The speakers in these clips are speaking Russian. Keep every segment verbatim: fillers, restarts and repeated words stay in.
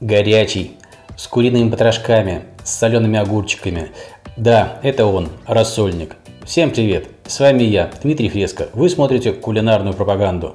горячий, с куриными потрошками, с солеными огурчиками. Да, это он, рассольник. Всем привет, с вами я, Дмитрий Фреско. Вы смотрите кулинарную пропаганду.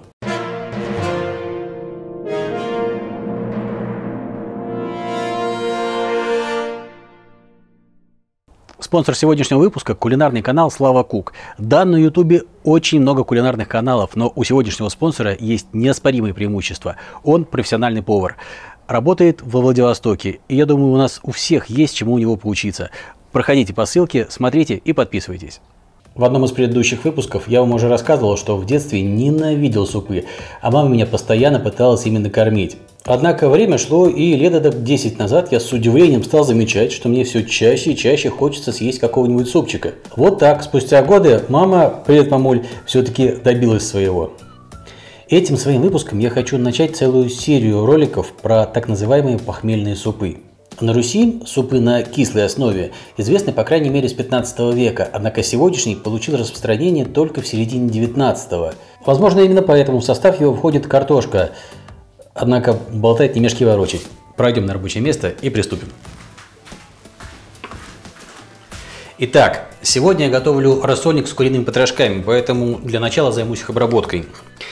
Спонсор сегодняшнего выпуска – кулинарный канал Слава Кук. Да, на ютубе очень много кулинарных каналов, но у сегодняшнего спонсора есть неоспоримые преимущества. Он профессиональный повар, работает во Владивостоке, и я думаю, у нас у всех есть чему у него поучиться. Проходите по ссылке, смотрите и подписывайтесь. В одном из предыдущих выпусков я вам уже рассказывал, что в детстве ненавидел супы, а мама меня постоянно пыталась ими накормить. Однако время шло, и лет десять назад я с удивлением стал замечать, что мне все чаще и чаще хочется съесть какого-нибудь супчика. Вот так, спустя годы, мама, привет, мамуль, все-таки добилась своего. Этим своим выпуском я хочу начать целую серию роликов про так называемые похмельные супы. На Руси супы на кислой основе известны по крайней мере с пятнадцатого века, однако сегодняшний получил распространение только в середине девятнадцатого. Возможно, именно поэтому в состав его входит картошка. Однако болтать не мешки ворочать. Пройдем на рабочее место и приступим. Итак, сегодня я готовлю рассольник с куриными потрошками, поэтому для начала займусь их обработкой.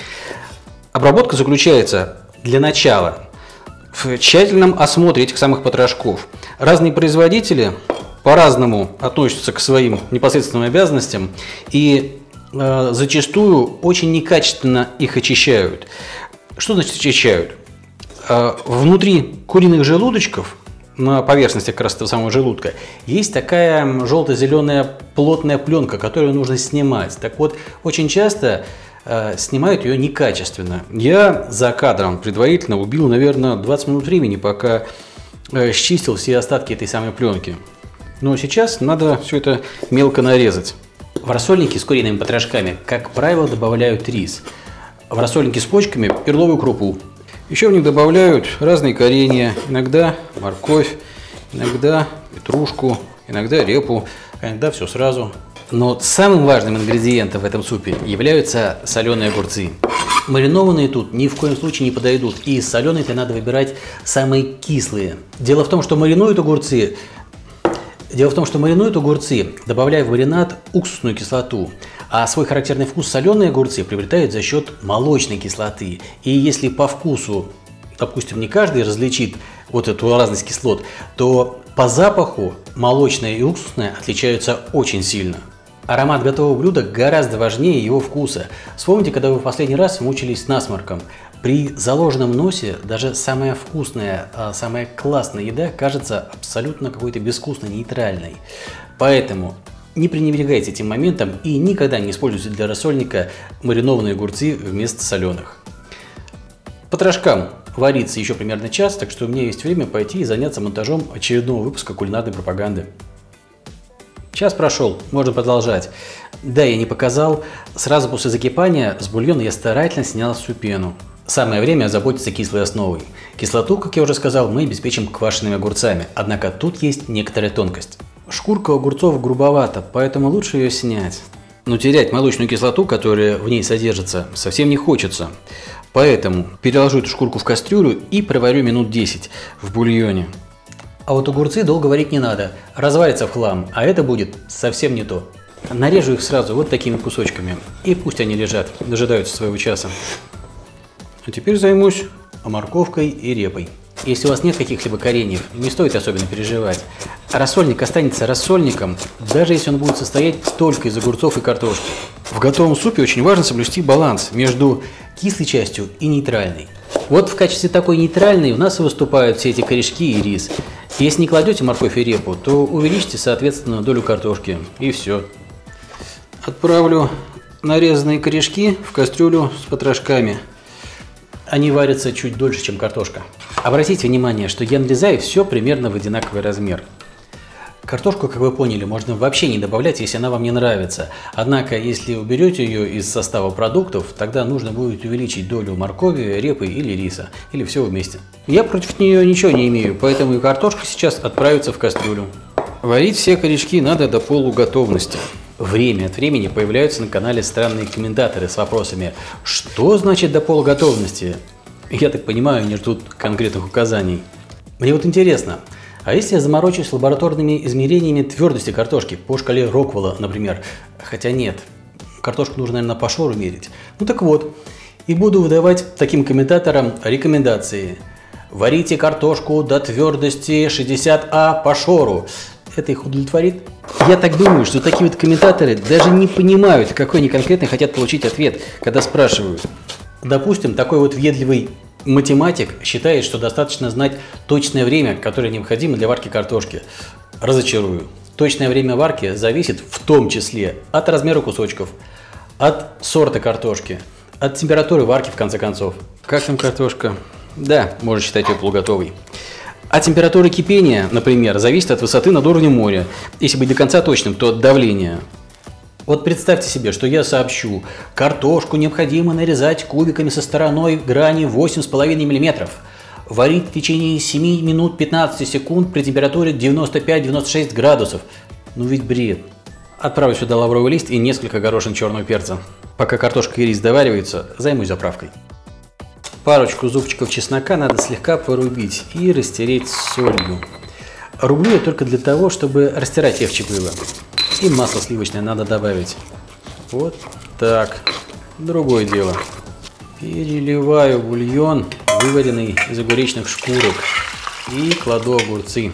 Обработка заключается для начала в тщательном осмотре этих самых потрошков. Разные производители по-разному относятся к своим непосредственным обязанностям и э, зачастую очень некачественно их очищают. Что значит очищают? Э, внутри куриных желудочков, на поверхности как раз этого самого желудка, есть такая желто-зеленая плотная пленка, которую нужно снимать. Так вот, очень часто снимают ее некачественно. Я за кадром предварительно убил, наверное, двадцать минут времени, пока счистил все остатки этой самой пленки. Но сейчас надо все это мелко нарезать. В рассольники с куриными потрошками, как правило, добавляют рис. В рассольники с почками – перловую крупу. Еще в них добавляют разные коренья, иногда морковь, иногда петрушку, иногда репу, а иногда все сразу. Но самым важным ингредиентом в этом супе являются соленые огурцы. Маринованные тут ни в коем случае не подойдут, и соленые-то надо выбирать самые кислые. Дело в том, что маринуют огурцы, Дело в том, что маринуют огурцы, добавляя в маринад уксусную кислоту, а свой характерный вкус соленые огурцы приобретают за счет молочной кислоты. И если по вкусу, допустим, не каждый различит вот эту разность кислот, то по запаху молочная и уксусная отличаются очень сильно. Аромат готового блюда гораздо важнее его вкуса. Вспомните, когда вы в последний раз мучились насморком. При заложенном носе даже самая вкусная, самая классная еда кажется абсолютно какой-то безвкусной, нейтральной. Поэтому не пренебрегайте этим моментом и никогда не используйте для рассольника маринованные огурцы вместо соленых. Потрошкам варится еще примерно час, так что у меня есть время пойти и заняться монтажом очередного выпуска кулинарной пропаганды. Час прошел, можно продолжать. Да, я не показал, сразу после закипания с бульона я старательно снял всю пену. Самое время озаботиться кислой основой. Кислоту, как я уже сказал, мы обеспечим квашеными огурцами, однако тут есть некоторая тонкость. Шкурка у огурцов грубовата, поэтому лучше ее снять. Но терять молочную кислоту, которая в ней содержится, совсем не хочется. Поэтому переложу эту шкурку в кастрюлю и проварю минут десять в бульоне. А вот огурцы долго варить не надо, разварятся в хлам, а это будет совсем не то. Нарежу их сразу вот такими кусочками, и пусть они лежат, дожидаются своего часа. А теперь займусь морковкой и репой. Если у вас нет каких-либо кореньев, не стоит особенно переживать. Рассольник останется рассольником, даже если он будет состоять только из огурцов и картошки. В готовом супе очень важно соблюсти баланс между кислой частью и нейтральной. Вот в качестве такой нейтральной у нас и выступают все эти корешки и рис. Если не кладете морковь и репу, то увеличьте, соответственно, долю картошки. И все. Отправлю нарезанные корешки в кастрюлю с потрошками. Они варятся чуть дольше, чем картошка. Обратите внимание, что я нарезаю все примерно в одинаковый размер. Картошку, как вы поняли, можно вообще не добавлять, если она вам не нравится. Однако, если уберете ее из состава продуктов, тогда нужно будет увеличить долю моркови, репы или риса, или все вместе. Я против нее ничего не имею, поэтому и картошка сейчас отправится в кастрюлю. Варить все корешки надо до полуготовности. Время от времени появляются на канале странные комментаторы с вопросами: что значит до полуготовности? Я так понимаю, они ждут конкретных указаний. Мне вот интересно, а если я заморочусь лабораторными измерениями твердости картошки по шкале Роквелла, например? Хотя нет, картошку нужно, наверное, по шору мерить. Ну так вот, и буду выдавать таким комментаторам рекомендации. Варите картошку до твердости шестьдесят а по шору. Это их удовлетворит? Я так думаю, что такие вот комментаторы даже не понимают, какой они конкретно хотят получить ответ, когда спрашивают. Допустим, такой вот въедливый математик считает, что достаточно знать точное время, которое необходимо для варки картошки. Разочарую. Точное время варки зависит в том числе от размера кусочков, от сорта картошки, от температуры варки, в конце концов. Как там картошка? Да, можно считать ее полуготовой. А температура кипения, например, зависит от высоты над уровнем моря. Если быть до конца точным, то от давления. Вот представьте себе, что я сообщу, картошку необходимо нарезать кубиками со стороной грани восемь с половиной миллиметров. Варить в течение семи минут пятнадцати секунд при температуре девяносто пять — девяносто шесть градусов. Ну ведь бред. Отправлю сюда лавровый лист и несколько горошин черного перца. Пока картошка и рис довариваются, займусь заправкой. Парочку зубчиков чеснока надо слегка порубить и растереть солью. Рублю я только для того, чтобы растирать легче было. И масло сливочное надо добавить. Вот так. Другое дело. Переливаю бульон, вываренный из огуречных шкурок, и кладу огурцы.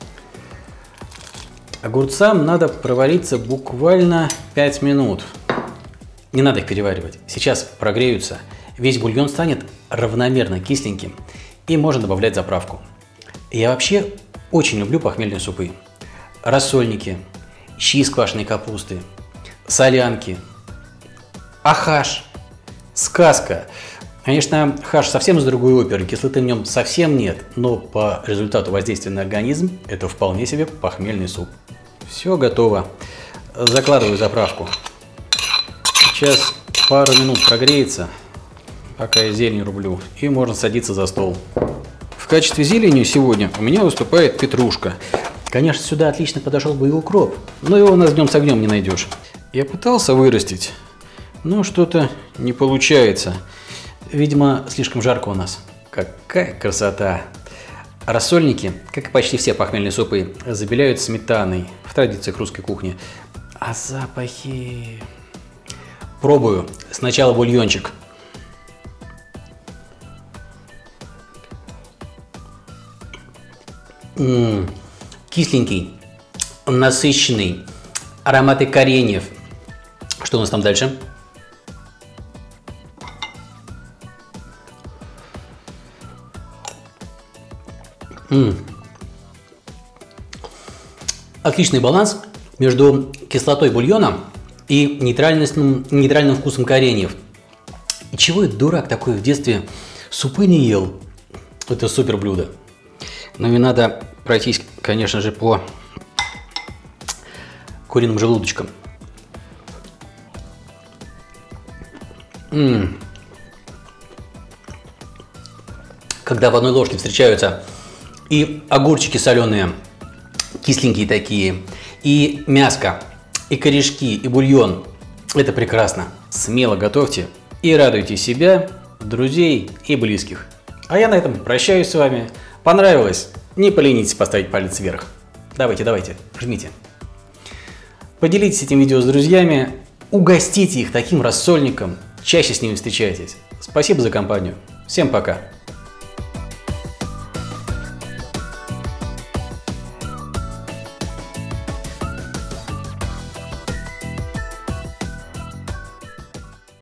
Огурцам надо провариться буквально пять минут. Не надо их переваривать. Сейчас прогреются. Весь бульон станет равномерно кисленьким, и можно добавлять заправку. Я вообще очень люблю похмельные супы. Рассольники, щи из квашеной капусты, солянки. А хаш? Сказка. Конечно, хаш совсем из другой оперы, кислоты в нем совсем нет, но по результату воздействия на организм это вполне себе похмельный суп. Все готово. Закладываю заправку. Сейчас пару минут прогреется, пока я зелень рублю, и можно садиться за стол. В качестве зелени сегодня у меня выступает петрушка. Конечно, сюда отлично подошел бы и укроп, но его у нас днем с огнем не найдешь. Я пытался вырастить, но что-то не получается. Видимо, слишком жарко у нас. Какая красота! Рассольники, как и почти все похмельные супы, забеляют сметаной в традициях русской кухни. А запахи... Пробую. Сначала бульончик. М-м, кисленький, насыщенный, ароматы кореньев. Что у нас там дальше? М-м. Отличный баланс между кислотой бульона и нейтральным, нейтральным вкусом кореньев. И чего этот дурак такой в детстве супы не ел? Это супер блюдо. Ну и надо пройтись, конечно же, по куриным желудочкам. М-м. Когда в одной ложке встречаются и огурчики соленые, кисленькие такие, и мяско, и корешки, и бульон. Это прекрасно. Смело готовьте и радуйте себя, друзей и близких. А я на этом прощаюсь с вами. Понравилось? Не поленитесь поставить палец вверх. Давайте, давайте, жмите. Поделитесь этим видео с друзьями, угостите их таким рассольником, чаще с ними встречайтесь. Спасибо за компанию. Всем пока.